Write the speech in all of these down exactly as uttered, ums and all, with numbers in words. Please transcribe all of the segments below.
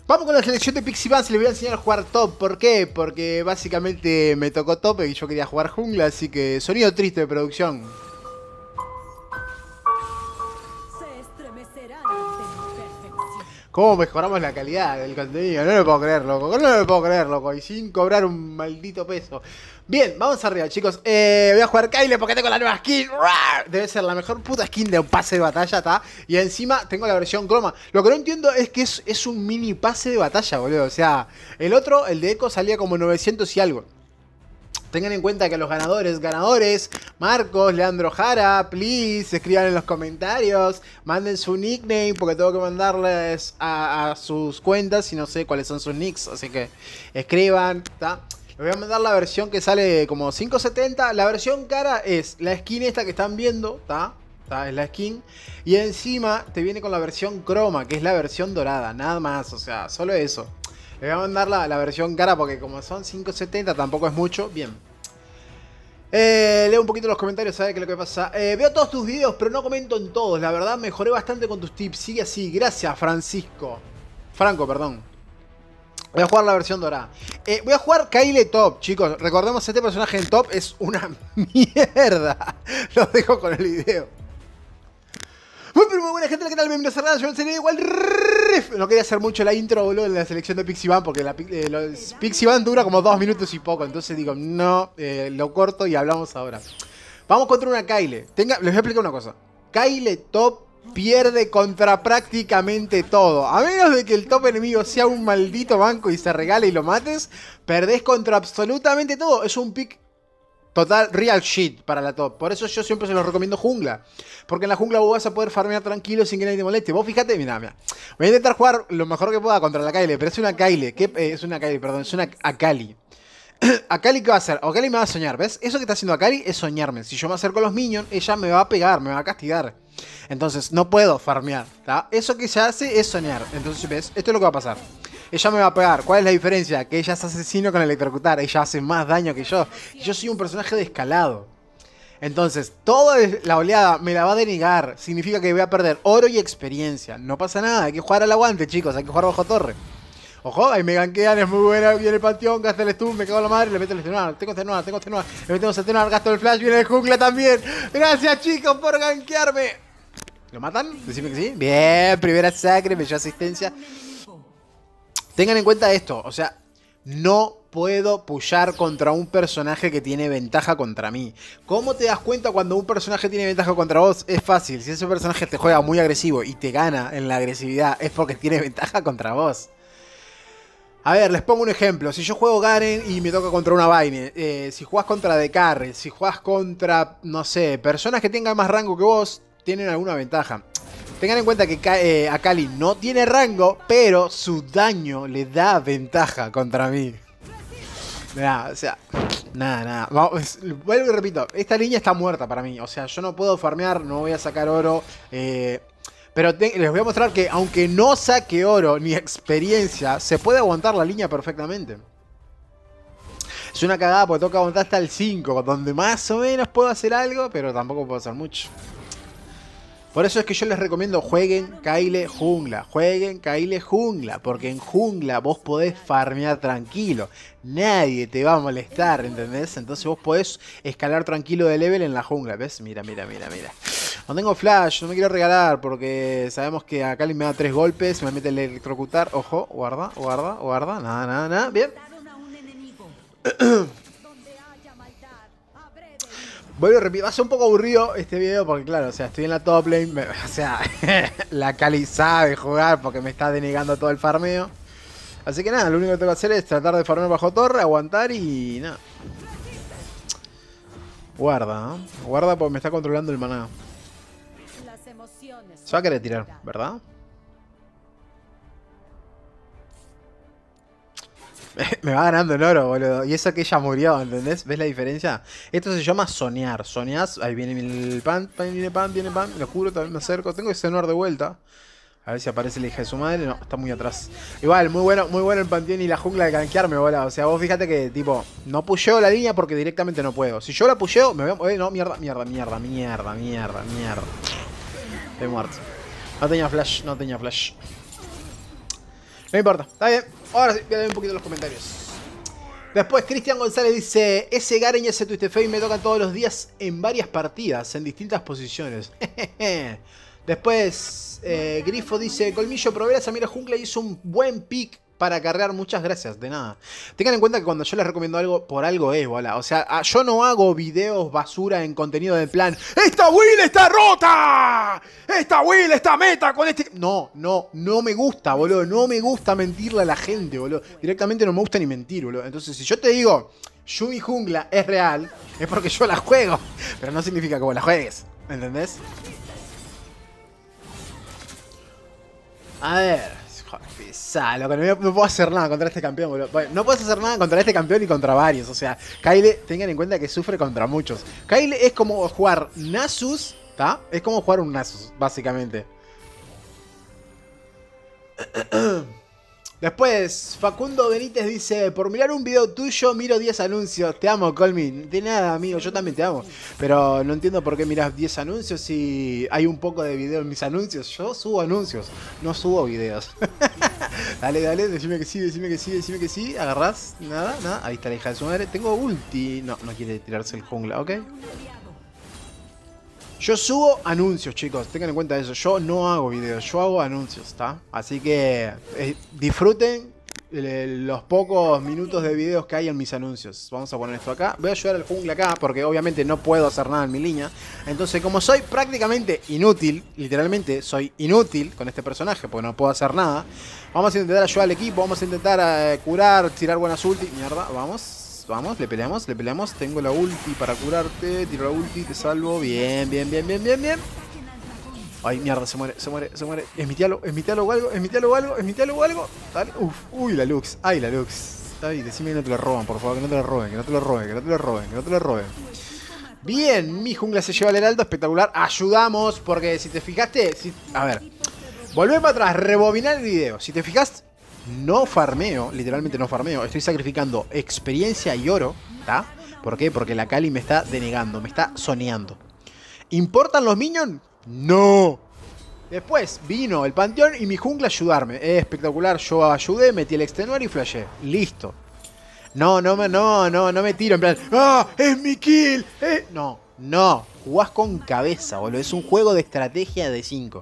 Vamos con la selección de Pixibans, les voy a enseñar a jugar top. ¿Por qué? Porque básicamente me tocó top y yo quería jugar jungla, así que sonido triste de producción. ¿Cómo mejoramos la calidad del contenido? No lo puedo creer, loco. No lo puedo creer, loco. Y sin cobrar un maldito peso. Bien, vamos arriba, chicos. Eh, voy a jugar Kyle porque tengo la nueva skin. Debe ser la mejor puta skin de un pase de batalla, ¿está? Y encima tengo la versión croma. Lo que no entiendo es que es, es un mini pase de batalla, boludo. O sea, el otro, el de Echo, salía como novecientos y algo. Tengan en cuenta que los ganadores, ganadores, Marcos, Leandro Jara, please, escriban en los comentarios, manden su nickname, porque tengo que mandarles a, a sus cuentas y no sé cuáles son sus nicks, así que escriban, ¿está? Les voy a mandar la versión que sale como cinco setenta, la versión cara es la skin esta que están viendo, ¿está? Es la skin, y encima te viene con la versión croma, que es la versión dorada, nada más, o sea, solo eso. Le voy a mandar la, la versión cara porque como son cinco setenta tampoco es mucho. Bien. Eh, leo un poquito los comentarios, ¿sabes qué es lo que pasa? Eh, veo todos tus videos, pero no comento en todos. La verdad, mejoré bastante con tus tips. Sigue así. Gracias, Francisco. Franco, perdón. Voy a jugar la versión dorada. Eh, voy a jugar Kyle top, chicos. Recordemos, este personaje en top es una mierda. Los dejo con el video. Muy, pero muy buena gente, ¿qué tal? Bienvenidos a Rana, yo sería igual. No quería hacer mucho la intro, boludo, en la selección de Pixiban, porque la eh, los Pixiban dura como dos minutos y poco. Entonces digo, no, eh, lo corto y hablamos ahora. Vamos contra una Kyle. Tenga, les voy a explicar una cosa. Kyle top pierde contra prácticamente todo. A menos de que el top enemigo sea un maldito banco y se regale y lo mates, perdés contra absolutamente todo. Es un pick total real shit para la top. Por eso yo siempre se los recomiendo jungla. Porque en la jungla vos vas a poder farmear tranquilo sin que nadie te moleste. Vos fíjate, mira, mira. Voy a intentar jugar lo mejor que pueda contra la Kyle. Pero es una Kyle. ¿Qué? Eh, es una Kyle, perdón. Es una Akali. Akali, ¿qué va a hacer? Akali me va a soñar, ¿ves? Eso que está haciendo Akali es soñarme. Si yo me acerco a los minions, ella me va a pegar, me va a castigar. Entonces no puedo farmear, ¿tá? Eso que ella hace es soñar. Entonces, ¿ves? Esto es lo que va a pasar. Ella me va a pegar. ¿Cuál es la diferencia? Que ella es asesino con electrocutar. Ella hace más daño que yo. Yo soy un personaje de escalado. Entonces, toda la oleada me la va a denegar. Significa que voy a perder oro y experiencia. No pasa nada. Hay que jugar al aguante, chicos. Hay que jugar bajo torre. Ojo, ahí me gankean. Es muy buena. Viene el panteón. Gasta el stun. Me cago en la madre. Le meto el extenuar. Tengo extenuar. Tengo extenuar. Le metemos extenuar. Gasto el flash. Viene el jungla también. Gracias, chicos, por gankearme. ¿Lo matan? Decime que sí. Bien. Primera sacre. Me dio asistencia. Tengan en cuenta esto, o sea, no puedo pushear contra un personaje que tiene ventaja contra mí. ¿Cómo te das cuenta cuando un personaje tiene ventaja contra vos? Es fácil, si ese personaje te juega muy agresivo y te gana en la agresividad, es porque tiene ventaja contra vos. A ver, les pongo un ejemplo. Si yo juego Garen y me toca contra una Vayne, eh, si jugás contra Decarre, si jugás contra, no sé, personas que tengan más rango que vos, tienen alguna ventaja. Tengan en cuenta que eh, Akali no tiene rango, pero su daño le da ventaja contra mí. Nada, o sea, nada, nada. Vamos, vuelvo y repito, esta línea está muerta para mí. O sea, yo no puedo farmear, no voy a sacar oro. Eh, pero te, les voy a mostrar que aunque no saque oro ni experiencia, se puede aguantar la línea perfectamente. Es una cagada porque toca aguantar hasta el cinco, donde más o menos puedo hacer algo, pero tampoco puedo hacer mucho. Por eso es que yo les recomiendo jueguen Kyle jungla, jueguen Kyle jungla, porque en jungla vos podés farmear tranquilo, nadie te va a molestar, ¿entendés? Entonces vos podés escalar tranquilo de level en la jungla, ¿ves? Mira, mira, mira, mira. No tengo flash, no me quiero regalar porque sabemos que a Kyle me da tres golpes, me mete el electrocutar, ojo, guarda, guarda, guarda, nada, nada, nada, bien. Vuelvo a repetir, va a ser un poco aburrido este video porque claro, o sea, estoy en la top lane, me, o sea, la Kali sabe jugar porque me está denegando todo el farmeo. Así que nada, lo único que tengo que hacer es tratar de farmear bajo torre, aguantar y nada. Guarda, ¿eh? Guarda porque me está controlando el maná. Se va a querer tirar, ¿verdad? Me va ganando el oro, boludo. Y eso que ella murió, ¿entendés? ¿Ves la diferencia? Esto se llama soñar. Soñás. Ahí viene el pan, pan, viene pan, viene pan. Lo juro, también me acerco. Tengo que sonar de vuelta. A ver si aparece la hija de su madre. No, está muy atrás. Igual, muy bueno, muy bueno el panteón y la jungla de gankearme, boludo. O sea, vos fíjate que, tipo, no pusheo la línea porque directamente no puedo. Si yo la pusheo, me voy a... Eh, no, mierda, mierda, mierda, mierda, mierda, mierda. Estoy muerto. No tenía flash, no tenía flash. No importa, está bien. Ahora sí, voy a leer un poquito los comentarios. Después, Cristian González dice: ese Garen y ese Twistefei me tocan todos los días en varias partidas, en distintas posiciones. Después, eh, Grifo dice: Colmillo, probé la Samira Jungla y hizo un buen pick para carrear. Muchas gracias, de nada. Tengan en cuenta que cuando yo les recomiendo algo, por algo es, bola. O sea, yo no hago videos basura en contenido del plan: ¡esta Will está rota! ¡Esta Will está meta con este! No, no, no me gusta, boludo. No me gusta mentirle a la gente, boludo. Directamente no me gusta ni mentir, boludo. Entonces, si yo te digo Yumi Jungla es real, es porque yo la juego. Pero no significa que vos la juegues. ¿Entendés? A ver. Pesado, loco, no, no puedo hacer nada contra este campeón, boludo. Bueno, no puedes hacer nada contra este campeón y contra varios. O sea, Kyle, tengan en cuenta que sufre contra muchos. Kyle es como jugar Nasus, ¿está? Es como jugar un Nasus, básicamente. Después, Facundo Benítez dice: por mirar un video tuyo miro diez anuncios. Te amo, Colmy. De nada, amigo, yo también te amo. Pero no entiendo por qué miras diez anuncios si hay un poco de video en mis anuncios. Yo subo anuncios, no subo videos. Dale, dale, decime que sí, decime que sí, decime que sí. Agarrás, nada, nada. Ahí está la hija de su madre. Tengo ulti. No, no quiere tirarse el jungla, ok. Yo subo anuncios, chicos, tengan en cuenta eso. Yo no hago videos, yo hago anuncios, ¿está? Así que eh, disfruten eh, los pocos minutos de videos que hay en mis anuncios. Vamos a poner esto acá. Voy a ayudar al jungla acá porque obviamente no puedo hacer nada en mi línea. Entonces, como soy prácticamente inútil, literalmente soy inútil con este personaje porque no puedo hacer nada, vamos a intentar ayudar al equipo, vamos a intentar eh, curar, tirar buenas ulti. Mierda, vamos. Vamos, le peleamos, le peleamos. Tengo la ulti para curarte. Tiro la ulti, te salvo. Bien, bien, bien, bien, bien, bien. Ay, mierda, se muere, se muere, se muere. Es mi tialo, es mi tialo o algo, es mi tialo o algo, es mi tialo o algo. Dale, uf, uy, la Lux. Ay, la Lux. Ay, decime que no te lo roban, por favor, que no te lo roben, que no te lo roben, que no te lo roben, que no te lo roben. Bien, mi jungla se lleva el heraldo, espectacular. Ayudamos, porque si te fijaste, si... a ver, volvé para atrás, rebobinar el video. Si te fijaste, no farmeo, literalmente no farmeo. Estoy sacrificando experiencia y oro, ¿está? ¿Por qué? Porque la Kali me está denegando, me está soneando. ¿Importan los minions? No. Después vino el panteón y mi jungla a ayudarme. Es espectacular, yo ayudé, metí el extenuar y flashé. Listo. No, no, no, no, no me tiro en plan: ¡ah! ¡Es mi kill! ¡Eh! No, no. Jugás con cabeza, boludo. Es un juego de estrategia de cinco.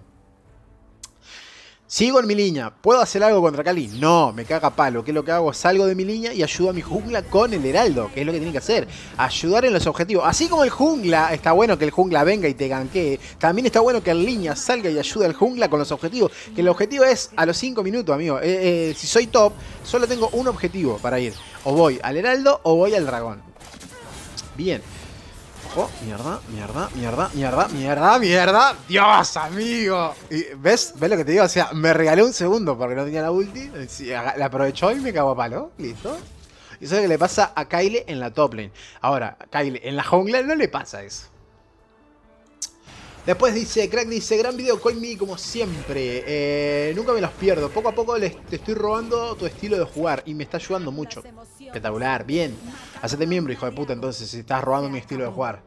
Sigo en mi línea. ¿Puedo hacer algo contra Kali? No, me caga palo. ¿Qué es lo que hago? Salgo de mi línea y ayudo a mi jungla con el heraldo, que es lo que tiene que hacer. Ayudar en los objetivos. Así como el jungla, está bueno que el jungla venga y te ganquee. También está bueno que el línea salga y ayude al jungla con los objetivos. Que el objetivo es a los cinco minutos, amigo. Eh, eh, si soy top, solo tengo un objetivo para ir. O voy al heraldo o voy al dragón. Bien. Oh, mierda, mierda, mierda, mierda, mierda, mierda. Dios, amigo. Y, ¿ves? ¿Ves lo que te digo? O sea, me regalé un segundo porque no tenía la ulti. La aprovechó y me cagó a palo. Listo. Y eso es lo que le pasa a Kyle en la top lane. Ahora, a Kyle en la jungla no le pasa eso. Después dice, Crack dice: gran video, call me como siempre. Eh, nunca me los pierdo. Poco a poco les, te estoy robando tu estilo de jugar y me está ayudando mucho. Espectacular, bien. Hacete miembro, hijo de puta, entonces, si estás robando mi estilo de jugar.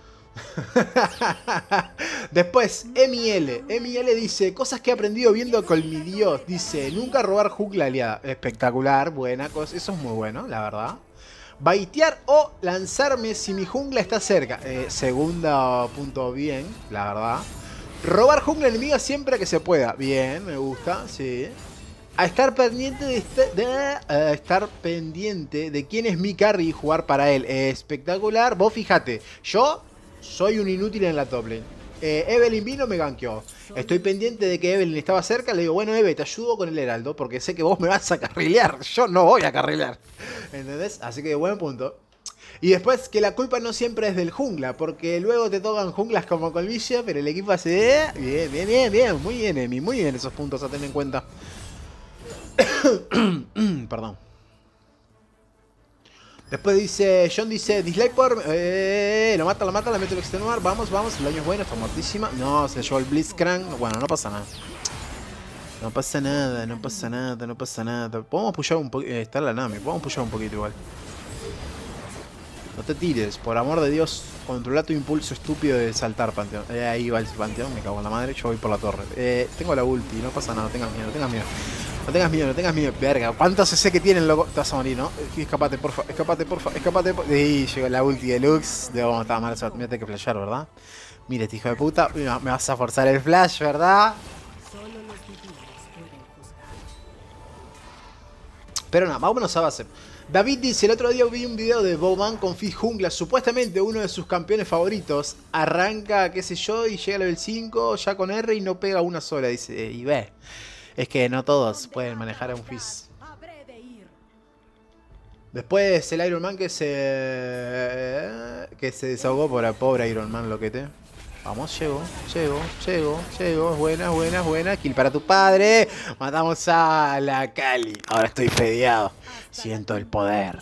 Después, M L. M L dice: cosas que he aprendido viendo con mi Dios. Dice: nunca robar jungla aliada. Espectacular, buena cosa. Eso es muy bueno, la verdad. Baitear o lanzarme si mi jungla está cerca. Eh, segundo punto bien, la verdad. Robar jungla enemiga siempre que se pueda. Bien, me gusta, sí. A estar pendiente de, este, de uh, estar pendiente de quién es mi carry y jugar para él. Eh, espectacular. Vos fíjate, yo soy un inútil en la top lane. Eh, Evelyn vino, me gankeó. Estoy pendiente de que Evelyn estaba cerca. Le digo: bueno, Eve, te ayudo con el heraldo porque sé que vos me vas a carrilear. Yo no voy a carrilear. ¿Entendés? Así que buen punto. Y después que la culpa no siempre es del jungla, porque luego te tocan junglas como Colmilla, pero el equipo hace... Bien, bien, bien, bien. Muy bien, Emi. Muy bien esos puntos a tener en cuenta. Perdón. Después dice, John dice, dislike por... Eh, lo mata, lo mata, la mete el extenuar. Vamos, vamos, el daño es bueno, está muertísima. No, se llevó el Blitzcrank. Bueno, no pasa nada. No pasa nada, no pasa nada, no pasa nada. Podemos pushar un poquito... Eh, está la Nami, podemos pushar un poquito igual. No te tires, por amor de Dios. Controla tu impulso estúpido de saltar, Panteón. Eh, ahí va el Panteón, me cago en la madre, yo voy por la torre. Eh, tengo la ulti, no pasa nada, tengan miedo, tengan miedo. No tengas miedo, no tengas miedo. Verga, ¿cuántos C C que tienen, loco? Te vas a morir, ¿no? Escapate, porfa, escapate, porfa, escapate. Por... Y llegó la ulti deluxe. De cómo estaba mal, mira, tengo que flashear, ¿verdad? Mira, este hijo de puta. Mira, me vas a forzar el flash, ¿verdad? Pero nada, vámonos a base. David dice, el otro día vi un video de Bowman con Fizz Jungla, supuestamente uno de sus campeones favoritos. Arranca, qué sé yo, y llega a level cinco, ya con R y no pega una sola, dice. Y ve, es que no todos pueden manejar a un Fizz. Después el Iron Man que se... que se desahogó por el pobre Iron Man, loquete. Vamos, llego, llego, llego, llego. Buena, buena, buena. Kill para tu padre. Matamos a la Cali. Ahora estoy fedeado. Siento el poder.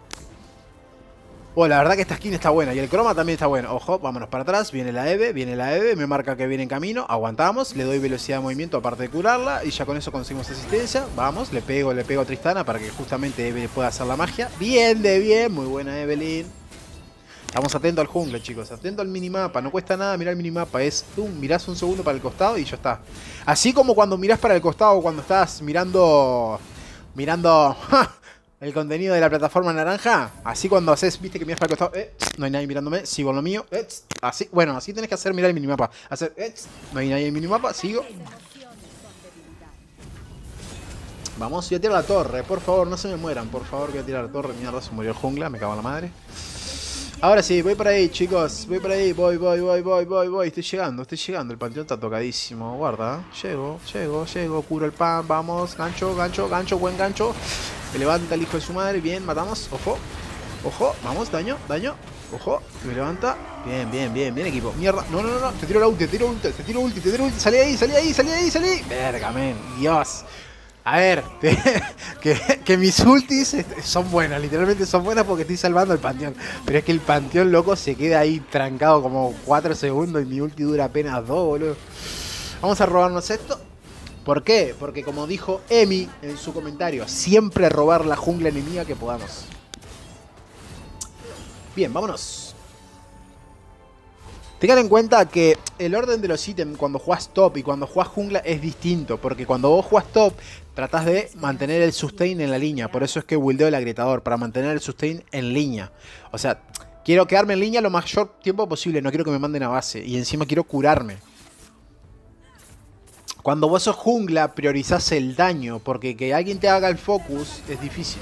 Oh, la verdad que esta skin está buena. Y el croma también está bueno. Ojo, vámonos para atrás. Viene la Eve, viene la Eve. Me marca que viene en camino. Aguantamos. Le doy velocidad de movimiento aparte de curarla. Y ya con eso conseguimos asistencia. Vamos, le pego, le pego a Tristana para que justamente Eve pueda hacer la magia. Bien, de bien. Muy buena Evelyn. Estamos atentos al jungla, chicos. Atento al minimapa. No cuesta nada mirar el minimapa. Es, tú mirás un segundo para el costado y ya está. Así como cuando mirás para el costado cuando estás mirando... Mirando... el contenido de la plataforma naranja. Así cuando haces, viste que miras para el costado. Eh, no hay nadie mirándome. Sigo en lo mío. Eh, así, bueno, así tenés que hacer mirar el minimapa. Hacer... Eh, no hay nadie en el minimapa. Sigo. Vamos, voy a tirar la torre. Por favor, no se me mueran. Por favor, voy a tirar la torre. Mierda, se murió el jungla. Me cago en la madre. Ahora sí, voy por ahí, chicos. Voy por ahí, voy, voy, voy, voy, voy, voy. Estoy llegando, estoy llegando. El panteón está tocadísimo. Guarda. Llego, llego, llego. Curo el pan. Vamos. Gancho, gancho, gancho. Buen gancho. Me levanta el hijo de su madre. Bien, matamos. Ojo. Ojo. Vamos, daño, daño. Ojo. Me levanta. Bien, bien, bien, bien, equipo. Mierda. No, no, no, no. Te tiro la ulti, te tiro ulti, te tiro ulti, te tiro ulti. Salí ahí, salí ahí, salí ahí, salí. Verga, men. Dios. A ver, que, que mis ultis son buenas, literalmente son buenas porque estoy salvando el panteón. Pero es que el panteón, loco, se queda ahí trancado como cuatro segundos y mi ulti dura apenas dos, boludo. Vamos a robarnos esto. ¿Por qué? Porque como dijo Emi en su comentario, siempre robar la jungla enemiga que podamos. Bien, vámonos. Tengan en cuenta que el orden de los ítems cuando jugás top y cuando jugás jungla es distinto. Porque cuando vos jugás top, tratás de mantener el sustain en la línea. Por eso es que buildeo el agrietador, para mantener el sustain en línea. O sea, quiero quedarme en línea lo mayor tiempo posible. No quiero que me manden a base. Y encima quiero curarme. Cuando vos sos jungla, priorizás el daño. Porque que alguien te haga el focus es difícil.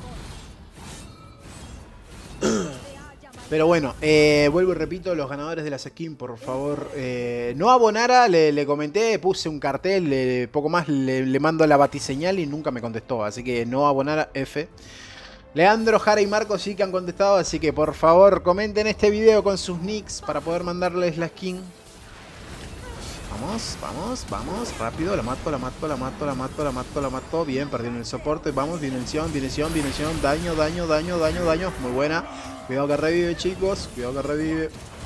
Pero bueno, eh, vuelvo y repito, los ganadores de la skin, por favor, eh, no abonara, le, le comenté, puse un cartel, le, poco más le, le mando la batiseñal y nunca me contestó, así que no abonara, F. Leandro, Jara y Marco sí que han contestado, así que por favor comenten este video con sus nicks para poder mandarles la skin. Vamos, vamos, vamos, rápido, la mato, la mato, la mato, la mato, la mato, la mato. Bien, perdieron el soporte, vamos, dimensión, dimensión, dimensión, daño, daño, daño, daño, daño, muy buena. Cuidado que revive, chicos, cuidado que revive.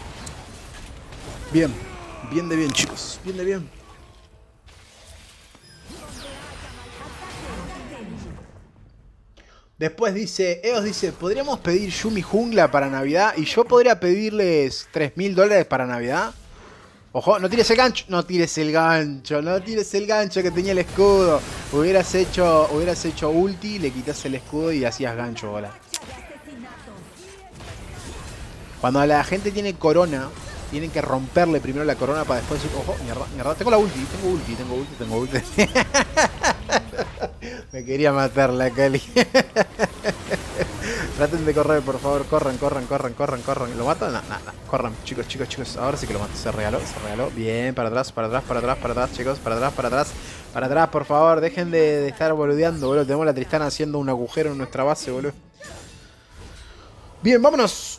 Bien, bien de bien, chicos, bien de bien. Después dice, Eos dice, ¿podríamos pedir Yumi Jungla para Navidad? Y yo podría pedirles tres mil dólares para Navidad. Ojo, no tires el gancho, no tires el gancho, no tires el gancho que tenía el escudo. Hubieras hecho, hubieras hecho ulti, le quitas el escudo y hacías gancho, hola. Cuando la gente tiene corona, tienen que romperle primero la corona para después decir, ojo, mierda, mierda, tengo la ulti, tengo ulti, tengo ulti, tengo ulti. Me quería matar la Cali. Traten de correr, por favor, corran, corran, corran, corran, corran. ¿Lo matan? No, no, no, corran, chicos, chicos, chicos. Ahora sí que lo mato, se regaló, se regaló. Bien, para atrás, para atrás, para atrás, para atrás, chicos, para atrás, para atrás. Para atrás, por favor, dejen de, de estar boludeando, boludo. Tenemos la Tristana haciendo un agujero en nuestra base, boludo. Bien, vámonos.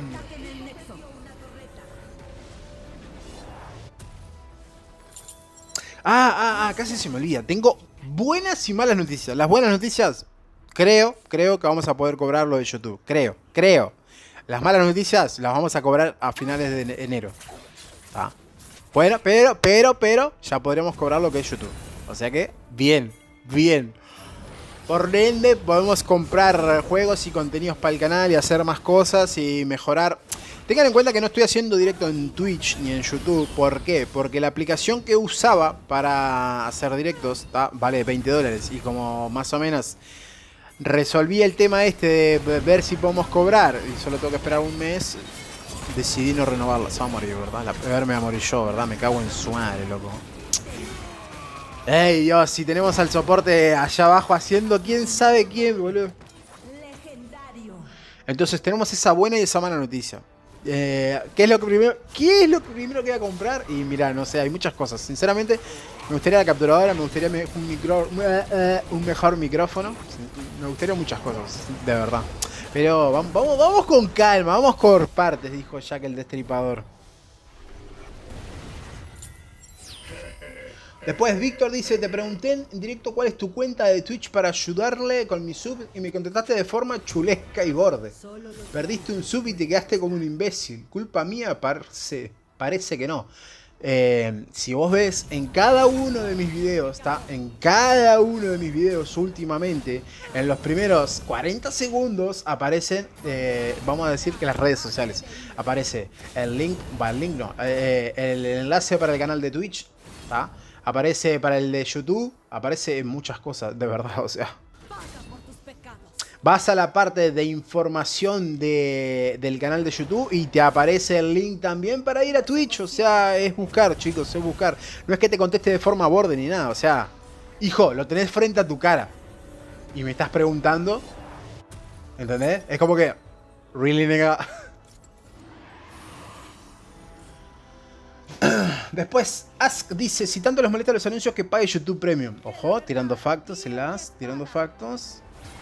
Ah, ah, ah, casi se me olvida. Tengo buenas y malas noticias. Las buenas noticias, creo, creo que vamos a poder cobrar lo de YouTube. Creo, creo. Las malas noticias las vamos a cobrar a finales de enero. ¿Tá? Bueno, pero, pero, pero, ya podremos cobrar lo que es YouTube. O sea que, bien, bien. Por ende, podemos comprar juegos y contenidos para el canal y hacer más cosas y mejorar. Tengan en cuenta que no estoy haciendo directo en Twitch ni en YouTube. ¿Por qué? Porque la aplicación que usaba para hacer directos ¿tá? Vale veinte dólares. Y como más o menos resolví el tema este de ver si podemos cobrar y solo tengo que esperar un mes, decidí no renovarla. Se va a morir, ¿verdad? La verme a morir yo, ¿verdad? Me cago en su madre, loco. Ey, Dios, si tenemos al soporte allá abajo haciendo quién sabe quién, boludo. Entonces tenemos esa buena y esa mala noticia. Eh, ¿qué es lo que primero ¿Qué es lo que primero que voy a comprar? Y mira, no sé, hay muchas cosas. Sinceramente, me gustaría la capturadora, me gustaría un, micro, un mejor micrófono. Me gustaría muchas cosas, de verdad. Pero vamos, vamos, vamos con calma, vamos por partes, dijo Jack el Destripador. Después Víctor dice, te pregunté en directo cuál es tu cuenta de Twitch para ayudarle con mi sub y me contestaste de forma chulesca y borde. Perdiste un sub y te quedaste como un imbécil. Culpa mía, parece, parece que no. Eh, si vos ves en cada uno de mis videos, ¿está? En cada uno de mis videos últimamente, en los primeros cuarenta segundos aparecen, eh, vamos a decir que las redes sociales. Aparece el link, va el link no, eh, el enlace para el canal de Twitch, ¿está? Aparece para el de YouTube, aparece en muchas cosas, de verdad, o sea. Vas a la parte de información de, del canal de YouTube y te aparece el link también para ir a Twitch. O sea, es buscar, chicos, es buscar. No es que te conteste de forma borde ni nada, o sea, hijo, lo tenés frente a tu cara y me estás preguntando, ¿entendés? Es como que, really, nigga. Después, Ask dice, si tanto les molesta los anuncios, que pague YouTube Premium. Ojo, tirando factos, el Ask, tirando factos.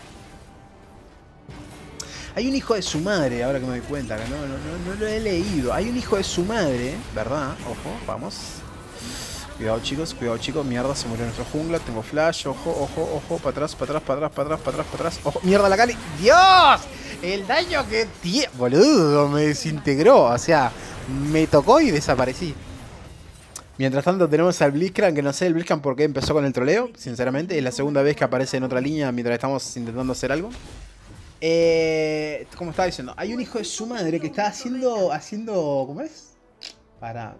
Hay un hijo de su madre, ahora que me doy cuenta, que no, no, no, no lo he leído. Hay un hijo de su madre, ¿verdad? Ojo, vamos. Cuidado, chicos, cuidado, chicos. Mierda, se murió nuestro jungla. Tengo flash, ojo, ojo, ojo. Para atrás, para atrás, para atrás, para atrás, para atrás, para atrás. Ojo, mierda la Cali. ¡Dios! El daño que tiene. Boludo, me desintegró. O sea, me tocó y desaparecí. Mientras tanto tenemos al Blitzcrank, que no sé el Blitzcrank por qué empezó con el troleo, sinceramente. Es la segunda vez que aparece en otra línea mientras estamos intentando hacer algo. Eh, como estaba diciendo, hay un hijo de su madre que está haciendo, haciendo, ¿cómo es? Para...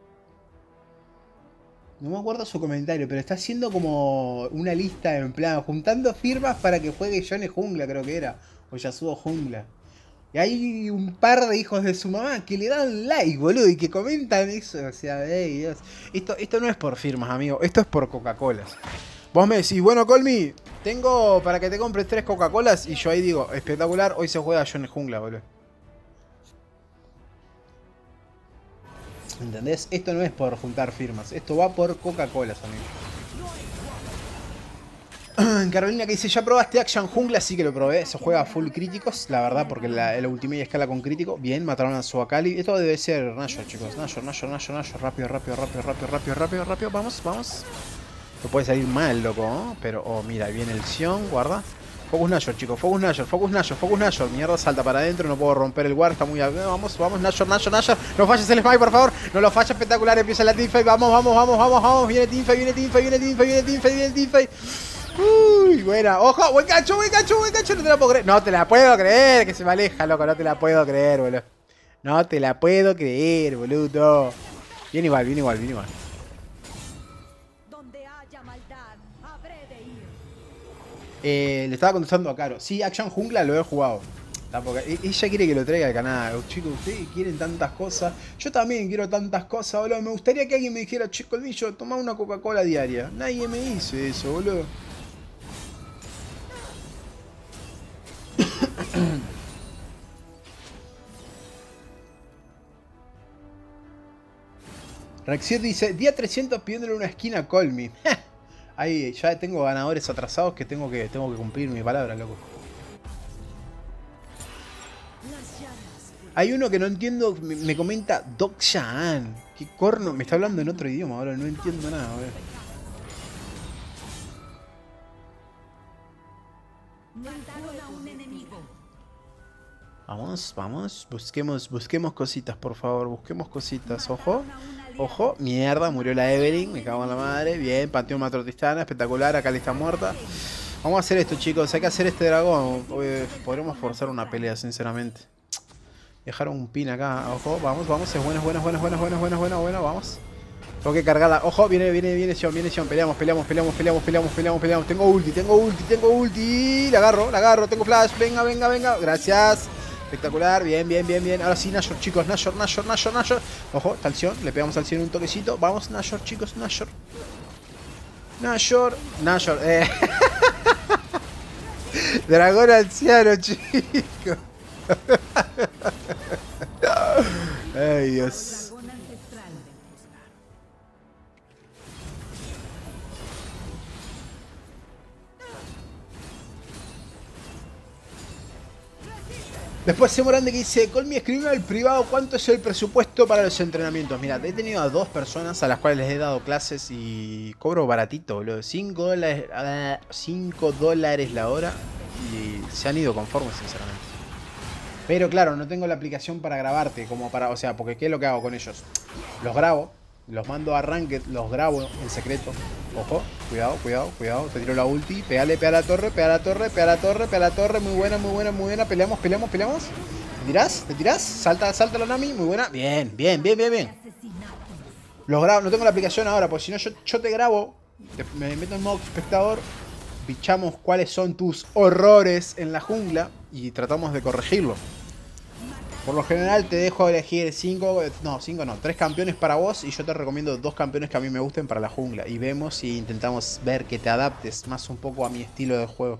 No me acuerdo su comentario, pero está haciendo como una lista en plan, juntando firmas para que juegue Yone Jungla, creo que era. O Yasuo Jungla. Y hay un par de hijos de su mamá que le dan like, boludo, y que comentan eso. O sea, hey, Dios. Esto, esto no es por firmas, amigo. Esto es por Coca-Cola. Vos me decís, bueno, Colmi, tengo para que te compres tres Coca-Colas. Y yo ahí digo, espectacular, hoy se juega Yone Jungla, boludo. ¿Entendés? Esto no es por juntar firmas. Esto va por Coca-Colas, amigo. Carolina que dice, ¿ya probaste Action Jungla? Sí que lo probé, se juega a full críticos, la verdad, porque la, el ultimate escala con crítico. Bien, mataron a su Akali. Esto debe ser Nashor, chicos. Nashor, Nashor, Nashor, Nashor. Rápido, rápido, rápido, rápido, rápido, rápido, rápido. Vamos, vamos. No puede salir mal, loco, ¿no? Pero, oh, mira, ahí viene el Sion, guarda. Focus Nashor, chicos, Focus Nashor, Focus Nashor, Focus Nashor. Mierda, salta para adentro, no puedo romper el guard, está muy... Vamos, vamos, Nashor, Nashor, Nashor. No falles el smite, por favor. No lo falles, espectacular. Empieza la teamfight. Vamos, vamos, vamos, vamos, vamos. Viene teamfight, viene teamfight, viene teamfight, viene teamfight, viene teamfight. Uy, buena. Ojo, buen gancho, buen gancho, buen gancho. No te la puedo creer. No te la puedo creer, que se me aleja, loco. No te la puedo creer, boludo. No te la puedo creer, boludo. Viene igual, viene igual, viene igual. Donde haya maldad, habré de ir. Eh, le estaba contestando a Caro. Sí, Action Jungla lo he jugado. Porque ella quiere que lo traiga al canal. Chicos, ustedes quieren tantas cosas. Yo también quiero tantas cosas, boludo. Me gustaría que alguien me dijera, chico, el bicho, toma una Coca-Cola diaria. Nadie me dice eso, boludo. Rexiet dice, día trescientos pidiéndole una esquina a Colmi. Ahí ya tengo ganadores atrasados que tengo que tengo que cumplir mi palabra, loco. Hay uno que no entiendo, me, me comenta Dokshan. ¿Qué corno? Me está hablando en otro idioma ahora, no entiendo nada, boludo. Vamos, vamos, busquemos, busquemos cositas, por favor, busquemos cositas, ojo, ojo, mierda, murió la Evelyn, me cago en la madre, bien, Panteón Matrotistana, espectacular, acá le está muerta. Vamos a hacer esto, chicos, hay que hacer este dragón, podremos forzar una pelea, sinceramente. Dejar un pin acá. Ojo, vamos, vamos. Es buena, buena, buena, buena, buena, buena, buena, buena, vamos. Tengo que cargarla. Ojo, viene, viene, viene Sion, viene Sion. Peleamos, peleamos, peleamos, peleamos, peleamos, peleamos, peleamos. Tengo ulti, tengo ulti, tengo ulti. La agarro, la agarro, tengo flash. Venga, venga, venga. Gracias. Espectacular, bien, bien, bien, bien. Ahora sí, Nashor, chicos, Nashor, Nashor, Nashor, Nashor. Ojo, está el Sion, le pegamos al Sion un toquecito. Vamos, Nashor, chicos, Nashor. Nashor, Nashor, eh. Dragón anciano, chicos. Ay, Dios. Después se Morande que dice, Colmi, escribime al privado cuánto es el presupuesto para los entrenamientos. Mira, he tenido a dos personas a las cuales les he dado clases y cobro baratito, boludo. cinco dólares, cinco dólares la hora y se han ido conformes, sinceramente. Pero claro, no tengo la aplicación para grabarte, como para, o sea, porque ¿qué es lo que hago con ellos? Los grabo, los mando a Ranked, los grabo en secreto. Ojo, cuidado, cuidado, cuidado. Te tiro la ulti. Pegale, pega la torre, pega la torre, pega la torre, pega la torre. Muy buena, muy buena, muy buena. Peleamos, peleamos, peleamos. ¿Te tirás? ¿Te tirás? Salta, salta la Nami. Muy buena. Bien, bien, bien, bien, bien. Los grabo. No tengo la aplicación ahora, porque si no yo, yo te grabo. Te, me meto en modo espectador. Bichamos cuáles son tus horrores en la jungla. Y tratamos de corregirlo. Por lo general te dejo elegir cinco, no, cinco no, tres campeones para vos y yo te recomiendo dos campeones que a mí me gusten para la jungla. Y vemos si intentamos ver que te adaptes más un poco a mi estilo de juego.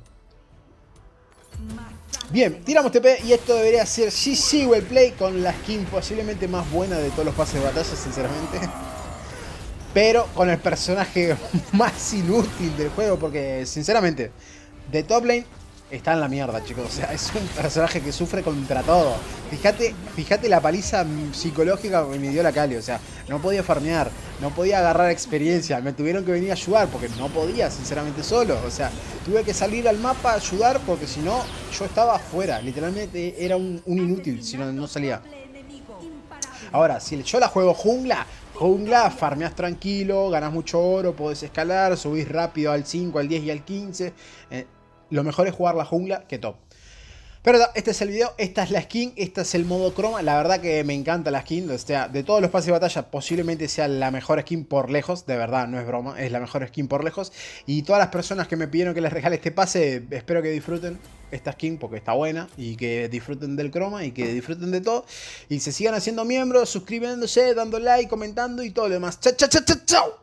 Bien, tiramos T P y esto debería ser G G Wellplay con la skin posiblemente más buena de todos los pases de batalla, sinceramente. Pero con el personaje más inútil del juego porque, sinceramente, de top lane está en la mierda, chicos. O sea, es un personaje que sufre contra todo. Fíjate, fíjate la paliza psicológica que me dio la Kali. O sea, no podía farmear, no podía agarrar experiencia. Me tuvieron que venir a ayudar porque no podía, sinceramente, solo. O sea, tuve que salir al mapa a ayudar porque si no, yo estaba afuera. Literalmente era un, un inútil si no, no salía. Ahora, si yo la juego jungla, jungla, farmeas tranquilo, ganas mucho oro, podés escalar, subís rápido al cinco, al diez y al quince. Eh, Lo mejor es jugar la jungla que top. Pero este es el video, esta es la skin, este es el modo croma. La verdad que me encanta la skin. O sea, de todos los pases de batalla posiblemente sea la mejor skin por lejos. De verdad, no es broma, es la mejor skin por lejos. Y todas las personas que me pidieron que les regale este pase, espero que disfruten esta skin porque está buena. Y que disfruten del croma y que disfruten de todo. Y se sigan haciendo miembros, suscribiéndose, dando like, comentando y todo lo demás. ¡Chao, chao, chao, chao!